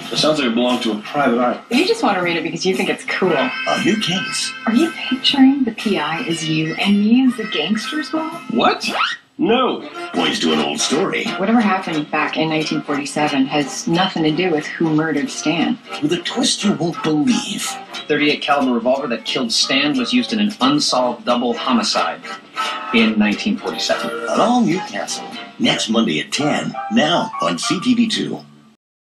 It sounds like it belonged to a private eye. You just want to read it because you think it's cool. A new case. Are you picturing the PI as you and me as the gangsters, Bob? What? No. Points to an old story. Whatever happened back in 1947 has nothing to do with who murdered Stan. With a twist you won't believe. 38 caliber revolver that killed Stan was used in an unsolved double homicide in 1947. An all Newcastle. Next Monday at 10. Now on CTV2.